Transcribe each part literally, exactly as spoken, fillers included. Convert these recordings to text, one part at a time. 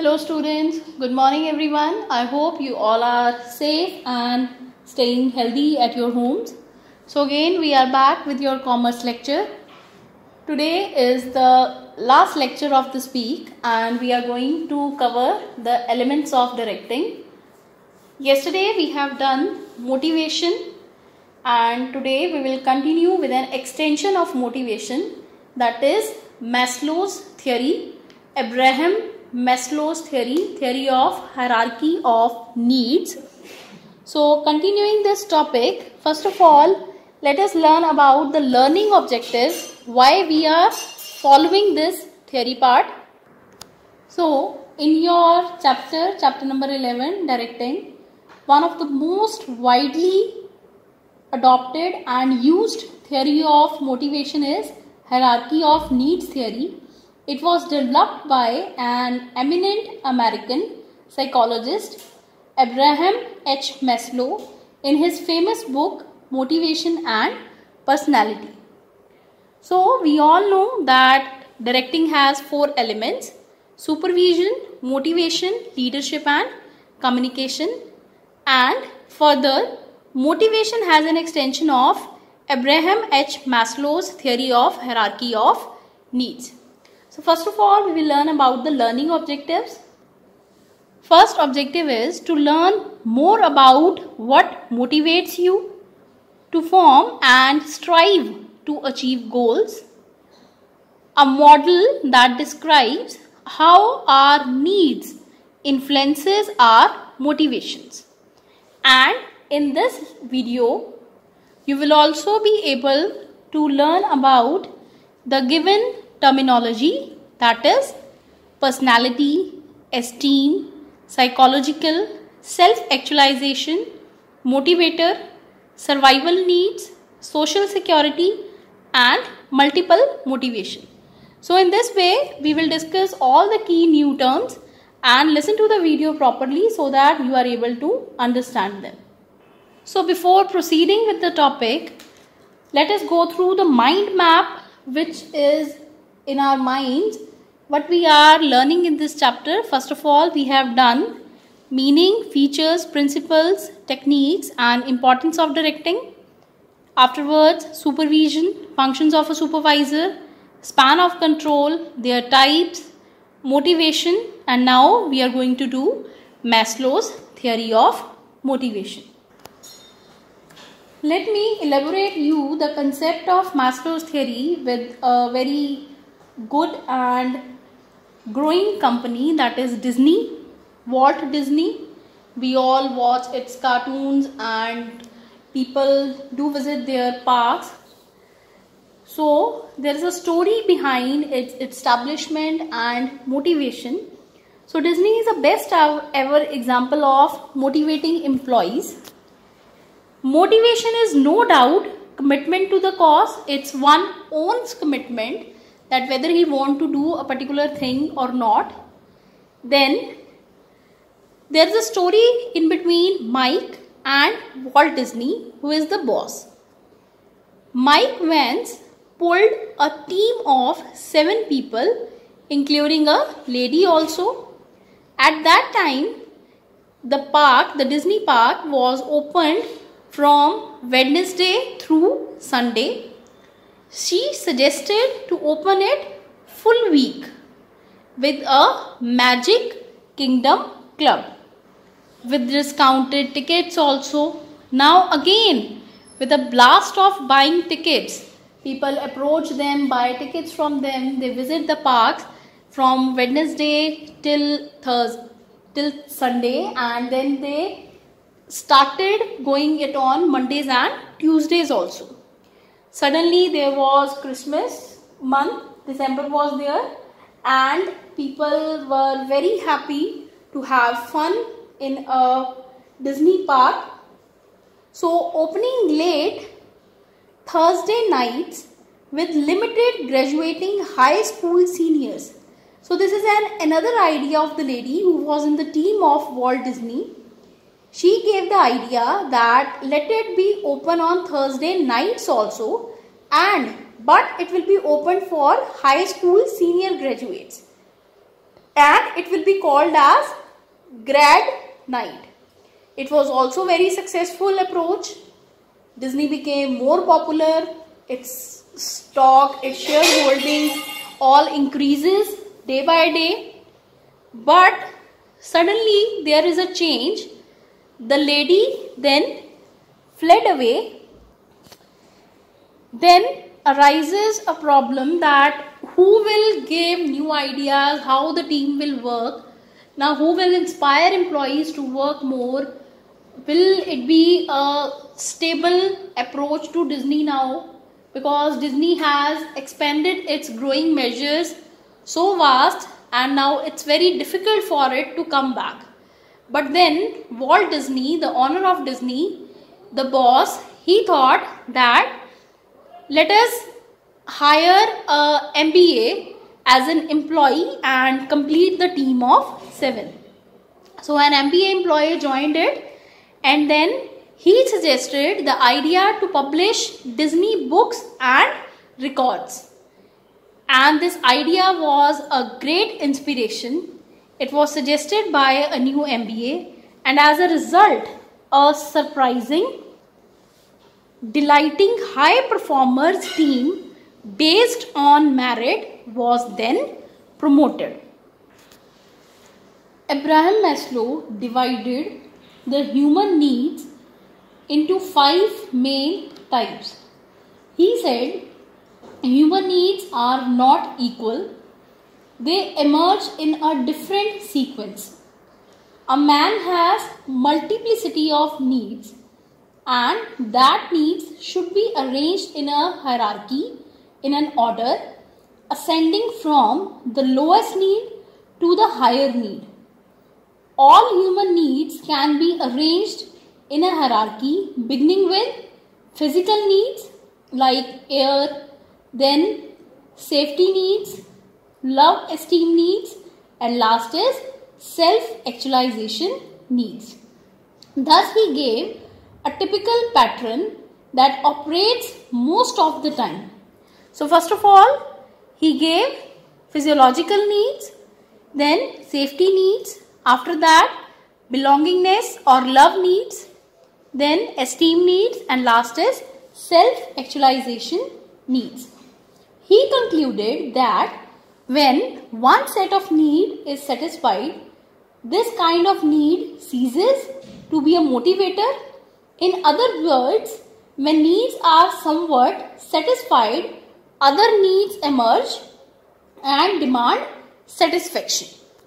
Hello students, good morning everyone. I hope you all are safe and staying healthy at your homes. So again we are back with your commerce lecture. Today is the last lecture of this week and we are going to cover the elements of directing. Yesterday we have done motivation and today we will continue with an extension of motivation, that is Maslow's theory, Abraham Maslow's theory, theory of hierarchy of needs. So continuing this topic, first of all, let us learn about the learning objectives, why we are following this theory part. So in your chapter, chapter number eleven, directing, one of the most widely adopted and used theory of motivation is hierarchy of needs theory. It was developed by an eminent American psychologist, Abraham H. Maslow, in his famous book Motivation and Personality. So we all know that directing has four elements: supervision, motivation, leadership and communication. And further, motivation has an extension of Abraham H. Maslow's theory of hierarchy of needs. So first of all, we will learn about the learning objectives. First objective is to learn more about what motivates you to form and strive to achieve goals. A model that describes how our needs influences our motivations. And in this video, you will also be able to learn about the given terminology, that is personality, esteem, psychological, self-actualization, motivator, survival needs, social security and multiple motivation. So in this way we will discuss all the key new terms and listen to the video properly so that you are able to understand them. So before proceeding with the topic, let us go through the mind map which is in our minds. What we are learning in this chapter, first of all we have done meaning, features, principles, techniques and importance of directing. Afterwards, supervision, functions of a supervisor, span of control, their types, motivation, and now we are going to do Maslow's theory of motivation. Let me elaborate you the concept of Maslow's theory with a very good and growing company, that is Disney, Walt Disney. We all watch its cartoons and people do visit their parks. So there is a story behind its establishment and motivation. So Disney is the best ever example of motivating employees. Motivation is no doubt commitment to the cause. It's one own's commitment that whether he want to do a particular thing or not. Then there is a story in between Mike and Walt Disney, who is the boss. Mike Vance pulled a team of seven people, including a lady also. At that time, the park, the Disney park, was opened from Wednesday through Sunday. She suggested to open it full week with a Magic Kingdom Club with discounted tickets also. Now again, with a blast of buying tickets, people approach them, buy tickets from them, they visit the parks from Wednesday till Thursday till Sunday, and then they started going it on Mondays and Tuesdays also. Suddenly there was Christmas month, December was there, and people were very happy to have fun in a Disney park. So opening late Thursday nights with limited graduating high school seniors. So this is an another idea of the lady who was in the team of Walt Disney. She gave the idea that let it be open on Thursday nights also, and but it will be open for high school senior graduates. and it will be called as grad night. It was also very successful approach. Disney became more popular. Its stock, its shareholding all increases day by day. But suddenly there is a change. The lady then fled away. Then arises a problem that who will give new ideas, how the team will work. Now who will inspire employees to work more? Will it be a stable approach to Disney now? Because Disney has expanded its growing measures so vast, and now it's very difficult for it to come back. But then Walt Disney, the owner of Disney, the boss, he thought that let us hire a M B A as an employee and complete the team of seven. So an M B A employee joined it, and then he suggested the idea to publish Disney books and records. And this idea was a great inspiration. It was suggested by a new M B A, and as a result, a surprising, delighting high performers team based on merit was then promoted. Abraham Maslow divided the human needs into five main types. He said human needs are not equal. They emerge in a different sequence. A man has multiplicity of needs, and that needs should be arranged in a hierarchy, in an order, ascending from the lowest need to the higher need. All human needs can be arranged in a hierarchy, beginning with physical needs like air, then safety needs, love esteem needs, and last is self-actualization needs. Thus he gave a typical pattern that operates most of the time. So first of all, he gave physiological needs, then safety needs, after that belongingness or love needs, then esteem needs, and last is self-actualization needs. He concluded that when one set of need is satisfied, this kind of need ceases to be a motivator. In other words, when needs are somewhat satisfied, other needs emerge and demand satisfaction.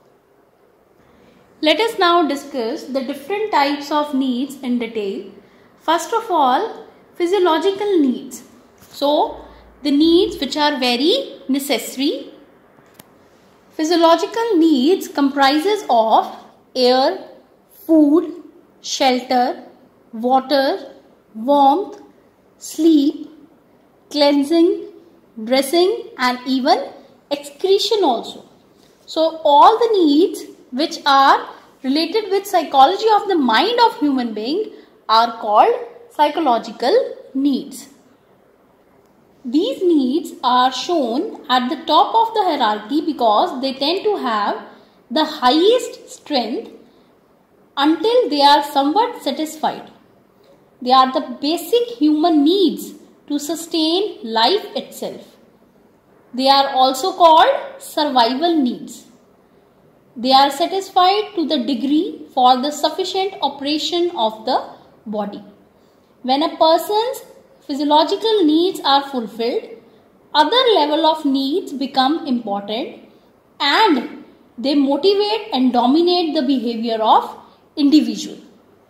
Let us now discuss the different types of needs in detail. First of all, physiological needs. So, the needs which are very necessary. Physiological needs comprises of air, food, shelter, water, warmth, sleep, cleansing, dressing, and even excretion also. So all the needs which are related with psychology of the mind of human being are called psychological needs. These needs are shown at the top of the hierarchy because they tend to have the highest strength until they are somewhat satisfied. They are the basic human needs to sustain life itself. They are also called survival needs. They are satisfied to the degree for the sufficient operation of the body. When a person's physiological needs are fulfilled, other level of needs become important and they motivate and dominate the behavior of individual.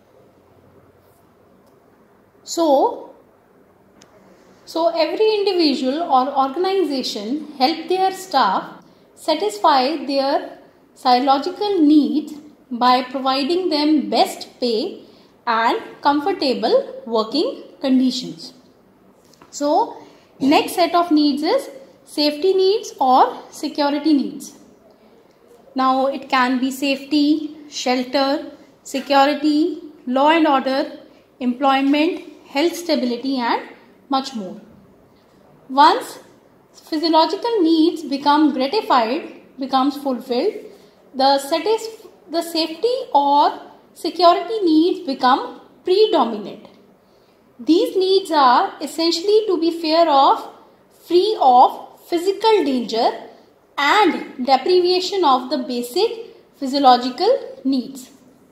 So, so every individual or organization help their staff satisfy their psychological needs by providing them best pay and comfortable working conditions. So, next set of needs is safety needs or security needs. Now, it can be safety, shelter, security, law and order, employment, health stability, and much more. Once physiological needs become gratified, becomes fulfilled, the, satis- the safety or security needs become predominant. These needs are essentially to be fair of, free of physical danger and deprivation of the basic physiological needs.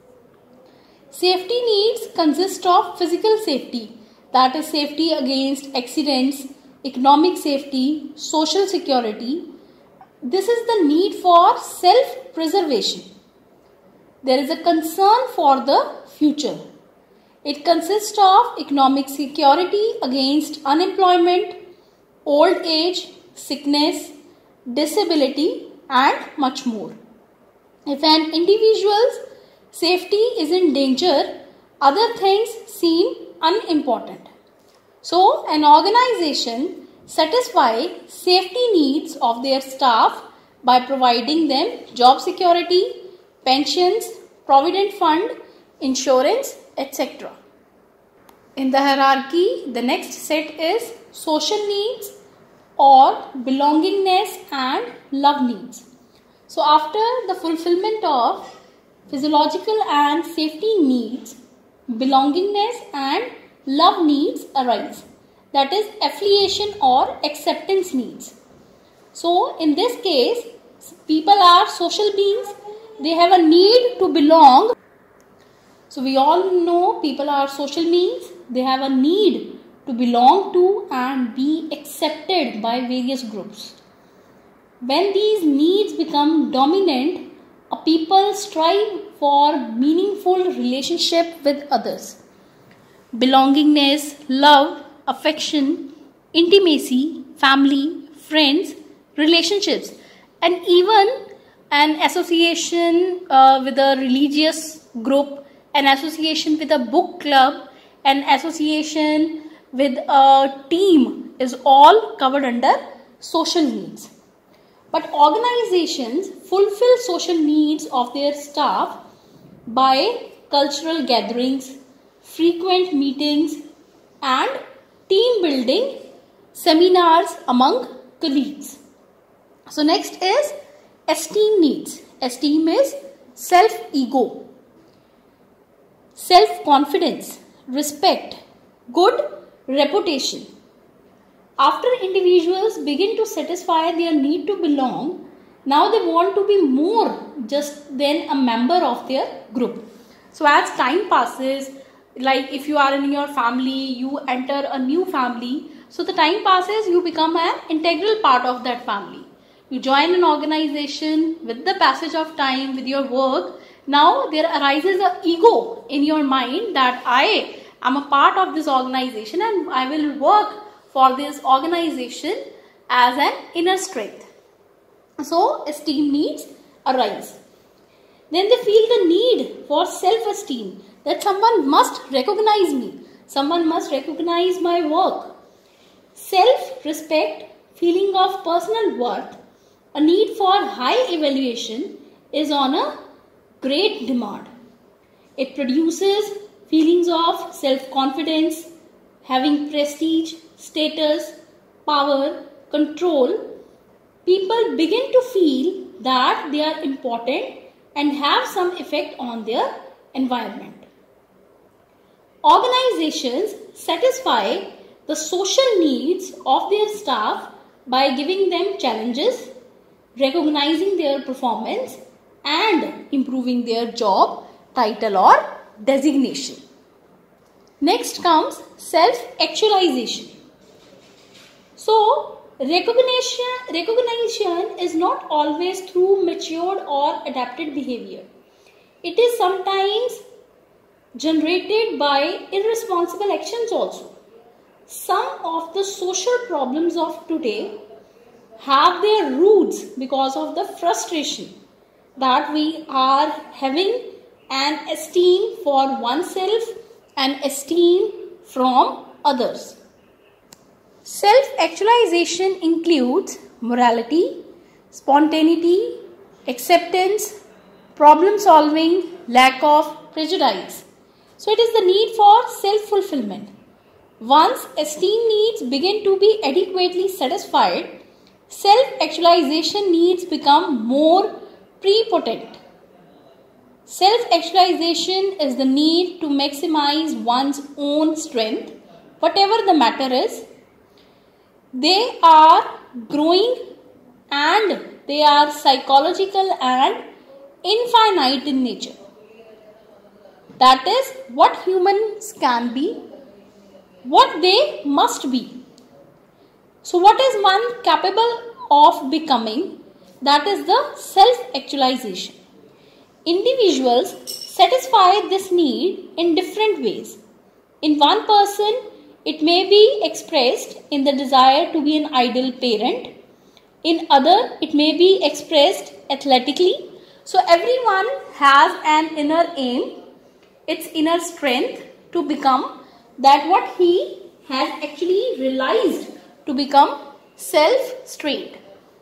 Safety needs consist of physical safety, that is safety against accidents, economic safety, social security. This is the need for self-preservation. There is a concern for the future. It consists of economic security against unemployment, old age, sickness, disability, and much more. If an individual's safety is in danger, other things seem unimportant. So, an organization satisfies safety needs of their staff by providing them job security, pensions, provident fund, insurance, et cetera. In the hierarchy, the next set is social needs or belongingness and love needs. So after the fulfillment of physiological and safety needs, belongingness and love needs arise. That is affiliation or acceptance needs. So in this case, people are social beings. They have a need to belong. So we all know people are social beings. They have a need to belong to and be accepted by various groups. When these needs become dominant, a people strive for meaningful relationship with others. Belongingness, love, affection, intimacy, family, friends, relationships, and even an association uh, with a religious group, an association with a book club, an association with a team is all covered under social needs. But organizations fulfill social needs of their staff by cultural gatherings, frequent meetings, and team building seminars among colleagues. So next is esteem needs. Esteem is self-ego, self-confidence, respect, good reputation. After individuals begin to satisfy their need to belong, now they want to be more just than a member of their group. So as time passes, like if you are in your family, you enter a new family. So the time passes, you become an integral part of that family. You join an organization. With the passage of time, with your work, now there arises an ego in your mind that I am a part of this organization and I will work for this organization as an inner strength. So esteem needs arise. Then they feel the need for self-esteem, that someone must recognize me, someone must recognize my work. Self-respect, feeling of personal worth, a need for high evaluation is on a great demand. It produces feelings of self-confidence, having prestige, status, power, control. People begin to feel that they are important and have some effect on their environment. Organizations satisfy the social needs of their staff by giving them challenges, recognizing their performance, and improving their job title or designation. Next comes self-actualization. So, recognition, recognition is not always through matured or adapted behavior. It is sometimes generated by irresponsible actions also. Some of the social problems of today have their roots because of the frustration that we are having an esteem for oneself and esteem from others. Self-actualization includes morality, spontaneity, acceptance, problem solving, lack of prejudice. So it is the need for self-fulfillment. Once esteem needs begin to be adequately satisfied, self-actualization needs become more prepotent. Self-actualization is the need to maximize one's own strength, whatever the matter is. They are growing and they are psychological and infinite in nature. That is what humans can be, what they must be. So what is one capable of becoming? That is the self-actualization. Individuals satisfy this need in different ways. In one person, it may be expressed in the desire to be an ideal parent. In other, it may be expressed athletically. So everyone has an inner aim, its inner strength to become that what he has actually realized to become self-strained.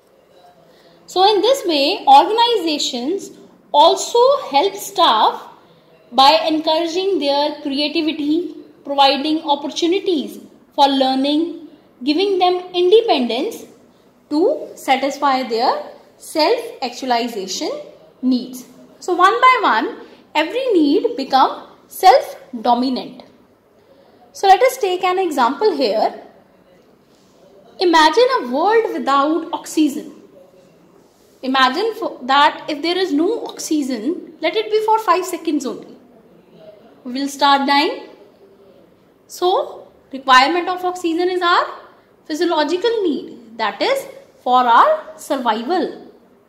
So in this way, organizations also help staff by encouraging their creativity, providing opportunities for learning, giving them independence to satisfy their self-actualization needs. So one by one, every need become self-dominant. So let us take an example here. Imagine a world without oxygen. Imagine that if there is no oxygen, let it be for five seconds only. We will start dying. So, requirement of oxygen is our physiological need. That is for our survival.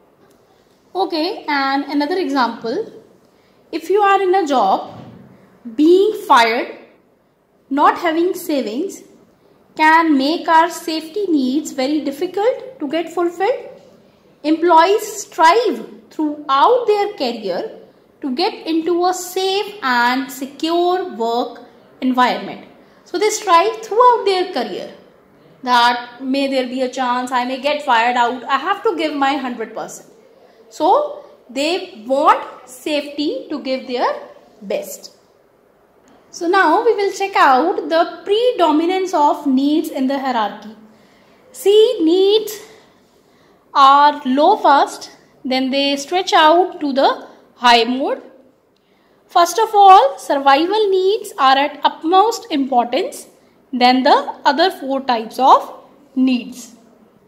Okay, and another example. If you are in a job, being fired, not having savings, can make our safety needs very difficult to get fulfilled. Employees strive throughout their career to get into a safe and secure work environment. So they strive throughout their career that may there be a chance I may get fired out. I have to give my one hundred percent. So they want safety to give their best. So now we will check out the predominance of needs in the hierarchy. See, needs are low first, then they stretch out to the high mode. First of all, survival needs are at utmost importance, then the other four types of needs.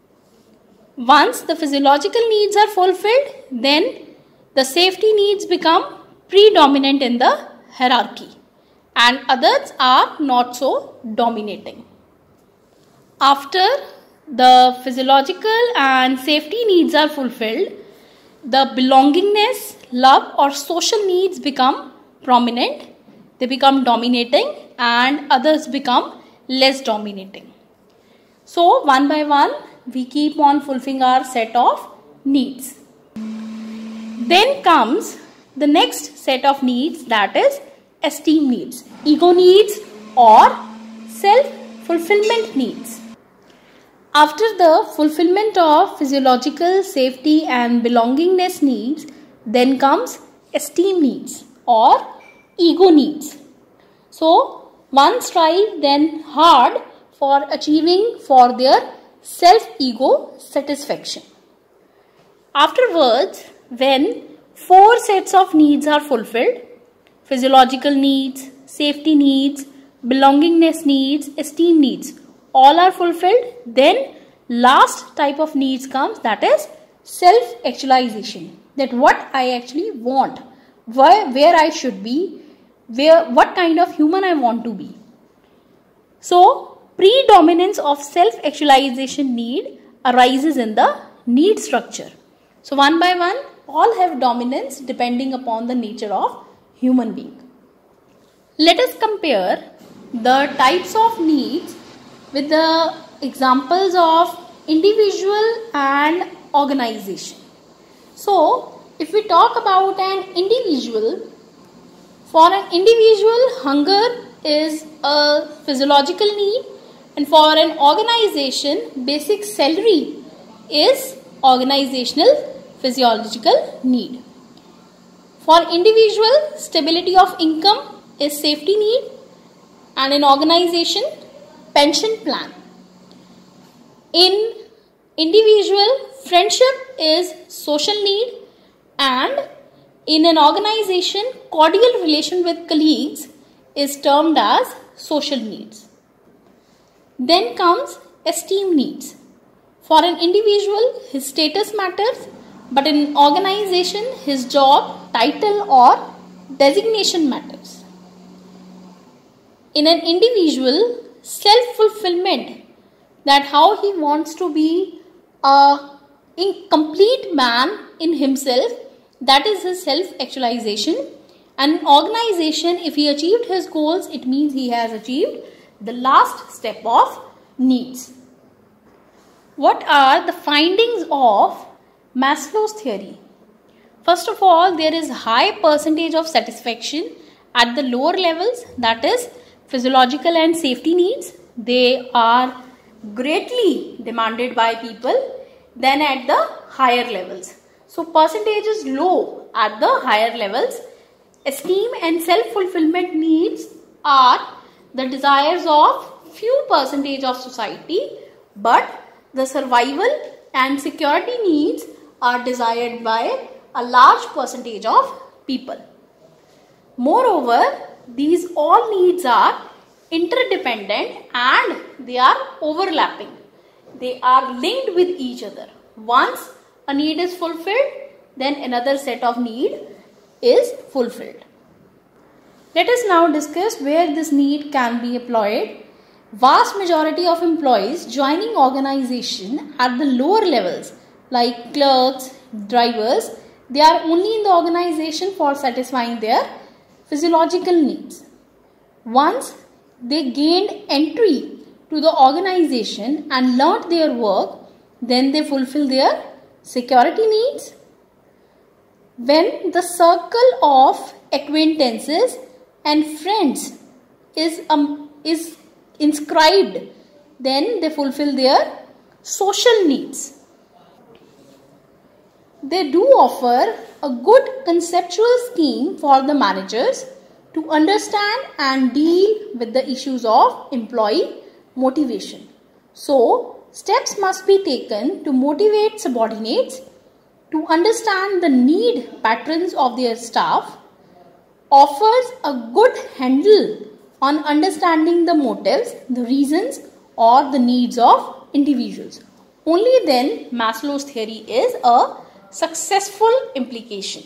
Once the physiological needs are fulfilled, then the safety needs become predominant in the hierarchy and others are not so dominating. After the physiological and safety needs are fulfilled, the belongingness, love or social needs become prominent, they become dominating and others become less dominating. So one by one we keep on fulfilling our set of needs. Then comes the next set of needs, that is esteem needs, ego needs or self-fulfillment needs. After the fulfillment of physiological, safety and belongingness needs, then comes esteem needs or ego needs. So one strive then hard for achieving for their self-ego satisfaction. Afterwards, when four sets of needs are fulfilled, physiological needs, safety needs, belongingness needs, esteem needs, all are fulfilled, then last type of needs comes, that is self-actualization. That what I actually want, where, where I should be, where what kind of human I want to be. So predominance of self-actualization need arises in the need structure. So one by one all have dominance depending upon the nature of human being. Let us compare the types of needs with the examples of individual and organization. So if we talk about an individual, for an individual hunger is a physiological need and for an organization basic salary is organizational physiological need. For individual, stability of income is safety need and in organization, pension plan. In individual, friendship is social need And in an organization, cordial relation with colleagues is termed as social needs. Then comes esteem needs. For an individual, his status matters, but in an organization, his job, title or designation matters. In an individual, self-fulfillment, that how he wants to be a complete man in himself, that is his self-actualization. And in organization, if he achieved his goals, it means he has achieved the last step of needs. What are the findings of Maslow's theory? First of all, there is high percentage of satisfaction at the lower levels, that is physiological and safety needs. They are greatly demanded by people than at the higher levels. So percentage is low at the higher levels. Esteem and self-fulfillment needs are the desires of few percentage of society, but the survival and security needs are desired by a large percentage of people. Moreover, these all needs are interdependent and they are overlapping. They are linked with each other. Once a need is fulfilled, then another set of need is fulfilled. Let us now discuss where this need can be employed. Vast majority of employees joining organization at the lower levels like clerks, drivers, they are only in the organization for satisfying their physiological needs. Once they gained entry to the organization and learnt their work, then they fulfill their security needs. When the circle of acquaintances and friends is, um, is inscribed, then they fulfill their social needs. They do offer a good conceptual scheme for the managers to understand and deal with the issues of employee motivation. So, steps must be taken to motivate subordinates to understand the need patterns of their staff, offers a good handle on understanding the motives, the reasons or the needs of individuals. Only then Maslow's theory is a successful implication.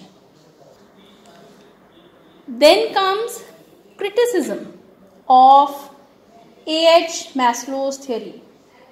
Then comes criticism of A H Maslow's theory.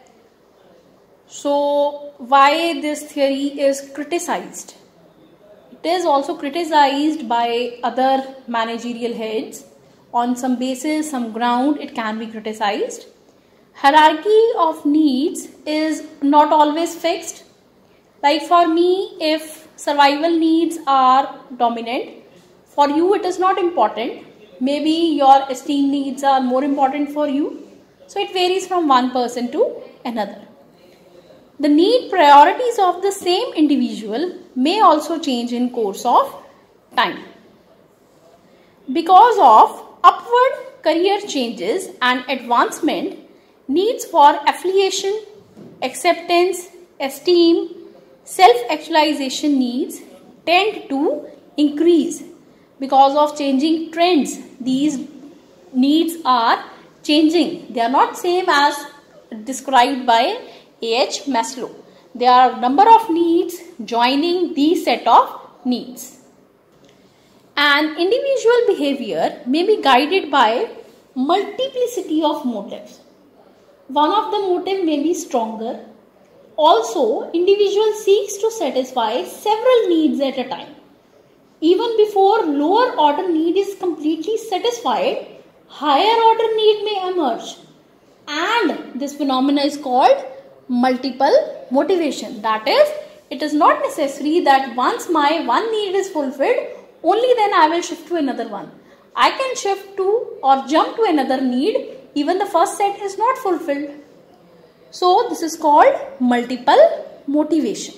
So why this theory is criticized? It is also criticized by other managerial heads. On some basis, some ground, it can be criticized. Hierarchy of needs is not always fixed. Like for me, if survival needs are dominant, for you it is not important. Maybe your esteem needs are more important for you. So it varies from one person to another. The need priorities of the same individual may also change in course of time. Because of upward career changes and advancement, needs for affiliation, acceptance, esteem, self-actualization needs tend to increase. Because of changing trends, these needs are changing. They are not same as described by A H Maslow. There are a number of needs joining these set of needs. An individual behavior may be guided by multiplicity of motives. One of the motive may be stronger. Also, individual seeks to satisfy several needs at a time. Even before lower order need is completely satisfied, higher order need may emerge. And this phenomena is called multiple motivation. That is, it is not necessary that once my one need is fulfilled, only then I will shift to another one. I can shift to or jump to another need even the first set is not fulfilled. So this is called multiple motivation.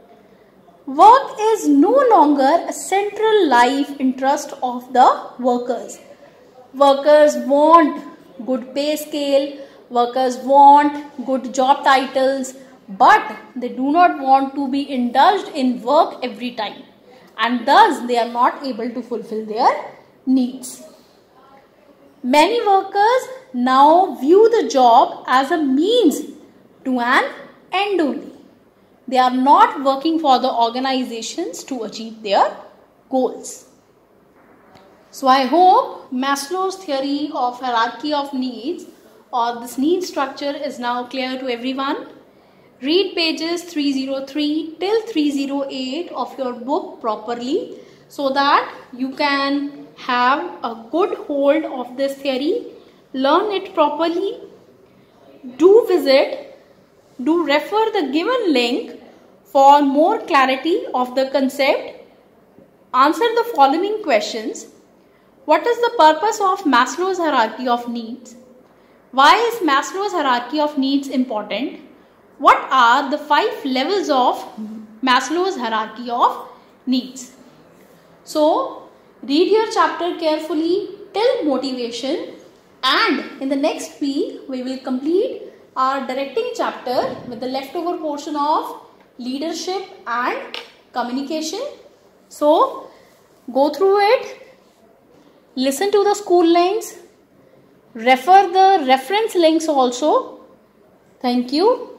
Work is no longer a central life interest of the workers. Workers want good pay scale, workers want good job titles, but they do not want to be indulged in work every time. and thus they are not able to fulfill their needs. Many workers now view the job as a means to an end only. They are not working for the organizations to achieve their goals. So I hope Maslow's theory of hierarchy of needs or this need structure is now clear to everyone. Read pages three oh three till three oh eight of your book properly so that you can have a good hold of this theory. Learn it properly. Do visit, do refer the given link for more clarity of the concept. Answer the following questions. What is the purpose of Maslow's hierarchy of needs? Why is Maslow's hierarchy of needs important? What are the five levels of Maslow's hierarchy of needs? So, read your chapter carefully till motivation, and in the next week we will complete our directing chapter with the leftover portion of leadership and communication. So, go through it, listen to the school lines, refer the reference links also. Thank you.